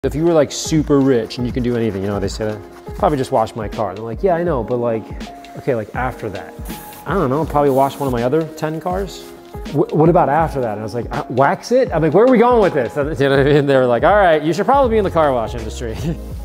If you were like super rich and you can do anything, you know, they say that, probably just wash my car. And I'm like, yeah, I know, but like, okay, like after that, I don't know, probably wash one of my other 10 cars. What about after that? And I was like, wax it? I'm like, where are we going with this? And, you know what I mean? They were like, all right, you should probably be in the car wash industry.